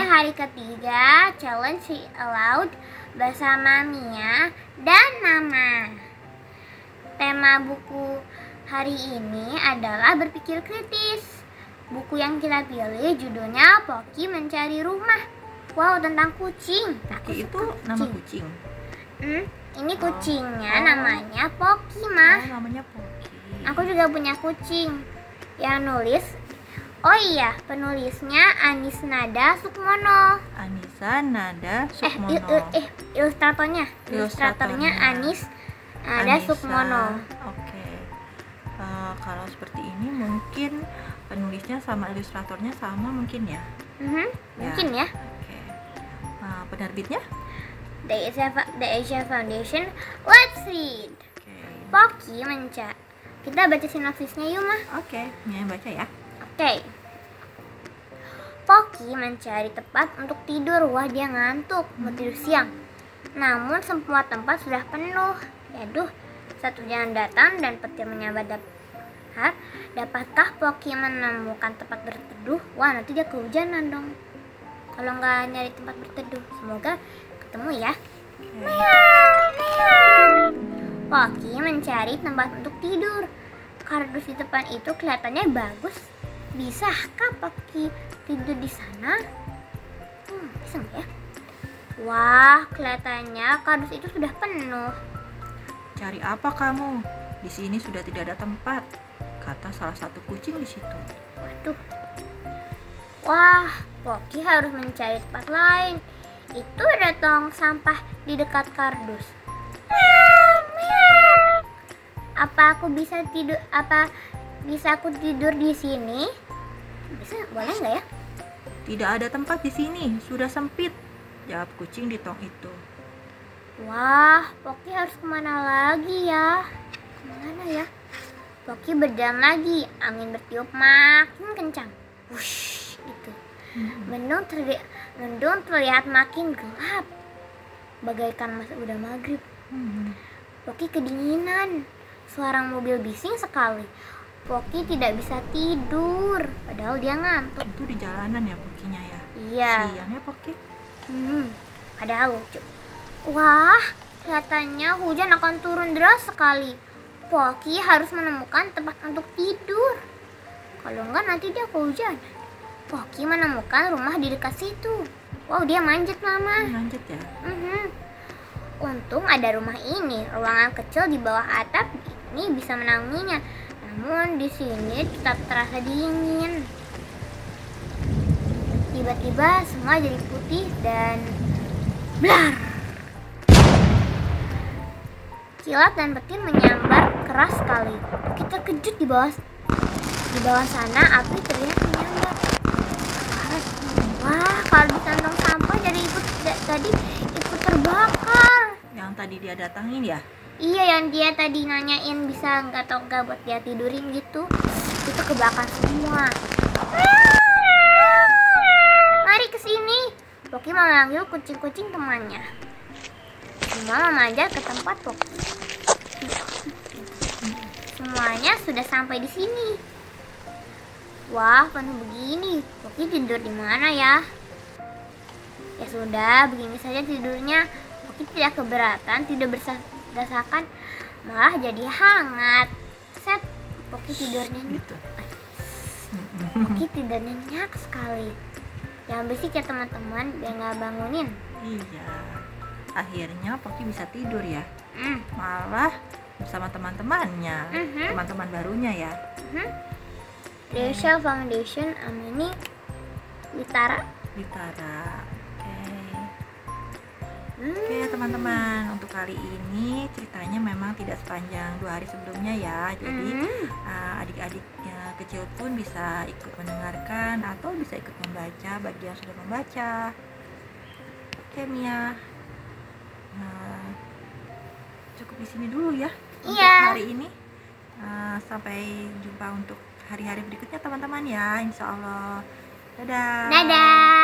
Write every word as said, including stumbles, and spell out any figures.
hari ketiga challenge Read Aloud bersama Mia dan Mama. Tema buku hari ini adalah berpikir kritis. Buku yang kita pilih judulnya Pocky Mencari Rumah. Wow, tentang kucing. Pocky itu nama kucing? Hmm, ini kucingnya oh. namanya Pocky, Mah. Oh, namanya Pocky. Aku juga punya kucing. Yang nulis, oh iya, penulisnya Anis Nada Sukmono. Anissa Nada Sukmono. Eh, il, il, eh ilustratornya, ilustratornya Anis Nada Anissa. Sukmono. Oke. Okay. Uh, kalau seperti ini mungkin penulisnya sama ilustratornya sama mungkin ya? Mm-hmm, ya. Mungkin ya. Oke. Okay. Uh, penerbitnya? The Asia, The Asia Foundation. Let's read. Okay. Pocky mencari. Kita baca sinopsisnya yuk, Mah. Oke, okay. Nya baca ya. Oke. Okay. Pocky mencari tempat untuk tidur. Wah, dia ngantuk, mau tidur siang. Namun semua tempat sudah penuh. Yaduh, satu jalan datang dan petir menyambar dapat. Dapatkah Pocky menemukan tempat berteduh? Wah, nanti dia kehujanan dong. Kalau nggak nyari tempat berteduh, semoga ketemu ya. Meow, meow. Pocky mencari tempat untuk tidur. Kardus di depan itu kelihatannya bagus. Bisakah Pocky tidur di sana? Hmm, bisa nggak ya? Wah, kelihatannya kardus itu sudah penuh. Cari apa kamu? Di sini sudah tidak ada tempat, kata salah satu kucing di situ. Waduh. Wah, Pocky harus mencari tempat lain. Itu ada tong sampah di dekat kardus. Meow, meow. Apa aku bisa tidur? Apa bisa aku tidur di sini? Bisa, boleh nggak ya? Tidak ada tempat di sini, sudah sempit, jawab kucing di tong itu. Wah, Pocky harus kemana lagi ya? Kemana ya? Pocky berjalan lagi, angin bertiup makin kencang. Wush, gitu. Hmm. Mendung terlihat, mendung terlihat makin gelap, bagaikan masa udah maghrib. Hmm. Pocky kedinginan, suara mobil bising sekali. Pocky tidak bisa tidur, padahal dia ngantuk. Itu di jalanan ya Pocky-nya ya? Iya. Siang ya Pocky? Hmm, padahal lucu. Wah, kelihatannya hujan akan turun deras sekali. Pocky harus menemukan tempat untuk tidur. Kalau enggak nanti dia kehujanan. Pocky menemukan rumah di dekat situ. Wow, dia manjat, Mama. Manjat ya? Mm-hmm. Untung ada rumah ini. Ruangan kecil di bawah atap ini bisa menaunginya. Namun di sini tetap terasa dingin. Tiba-tiba semua jadi putih dan blar. Kilat dan petir menyambar keras sekali. Kita kejut di bawah di bawah sana api terlihat menyambar. Wah, kalau di kantong sampah jadi ikut tadi ikut terbakar. Yang tadi dia datangin ya? Iya, yang dia tadi nanyain bisa nggak atau nggak buat dia tidurin gitu. Itu kebakar semua. Mari ke sini. Pocky memanggil kucing-kucing temannya. Semua memanjat ke tempat Pocky. Semuanya sudah sampai di sini. Wah, penuh begini. Pocky tidur di mana ya? Ya sudah, begini saja tidurnya. Pocky tidak keberatan, tidak berdesakan, malah jadi hangat. Set, Pocky tidurnya gitu. Pocky tidur nyenyak sekali. Yang berisik ya teman-teman, biar nggak bangunin. Iya. Akhirnya Pocky bisa tidur ya. Mm. Malah bersama teman-temannya, mm-hmm. teman-teman barunya ya. Mm-hmm. The Asia Foundation, ini Litara. Litara. Oke. Okay. Mm. Oke okay, teman-teman, untuk kali ini ceritanya memang tidak sepanjang dua hari sebelumnya ya. Jadi mm. uh, adik-adik yang kecil pun bisa ikut mendengarkan atau bisa ikut membaca bagi yang sudah membaca. Oke okay, Mia. Nah, cukup di sini dulu ya untuk yeah. hari ini. Uh, sampai jumpa untuk hari-hari berikutnya teman-teman ya, insya Allah. Dadah. Dadah.